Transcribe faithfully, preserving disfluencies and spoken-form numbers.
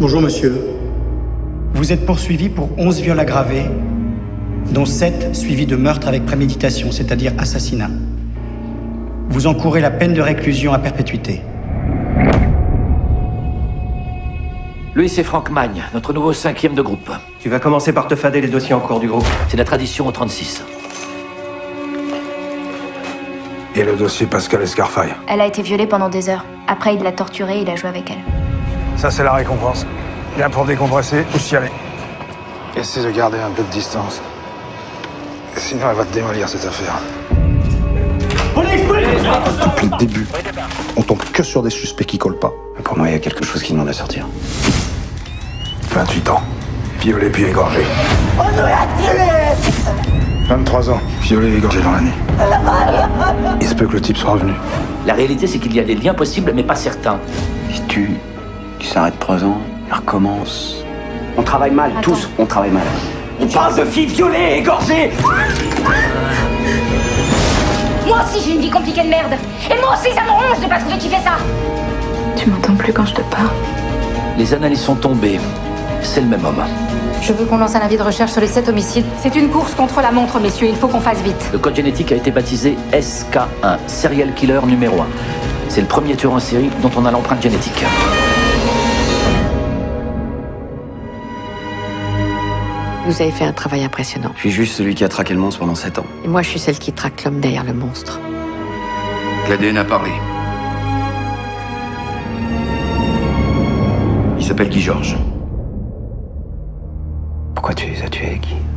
Bonjour monsieur. Vous êtes poursuivi pour onze viols aggravés, dont sept suivis de meurtre avec préméditation, c'est-à-dire assassinat. Vous encourez la peine de réclusion à perpétuité. Lui, c'est Franck Magne, notre nouveau cinquième de groupe. Tu vas commencer par te fader les dossiers en cours du groupe. C'est la tradition au trente-six. Et le dossier Pascal Escarfaille. Elle a été violée pendant des heures. Après, il l'a torturée et il a joué avec elle. Ça, c'est la récompense. Viens pour décompresser ou chialer. Essaie de garder un peu de distance. Sinon, elle va te démolir, cette affaire. Depuis le début, on tombe que sur des suspects qui collent pas. Pour moi, il y a quelque chose qui demande à sortir. vingt-huit ans. Violé puis égorgé. On nous l'a tué! vingt-trois ans. Violé et égorgé dans l'année. Il se peut que le type soit revenu. La réalité, c'est qu'il y a des liens possibles, mais pas certains. Il tue, il s'arrête trois ans, il recommence. On travaille mal, Attends. tous, on travaille mal. On parle de filles violées, égorgées. Moi aussi, j'ai une vie compliquée de merde. Et moi aussi, ça me ronge de pas trouver qui fait ça. Tu m'entends plus quand je te parle? Les analyses sont tombées. C'est le même homme. Je veux qu'on lance un avis de recherche sur les sept homicides. C'est une course contre la montre, messieurs. Il faut qu'on fasse vite. Le code génétique a été baptisé S K un, serial killer numéro un. C'est le premier tueur en série dont on a l'empreinte génétique. Vous avez fait un travail impressionnant. Je suis juste celui qui a traqué le monstre pendant sept ans. Et moi, je suis celle qui traque l'homme derrière le monstre. L'A D N a parlé. Il s'appelle Guy Georges. Pourquoi tu les as tués, Guy?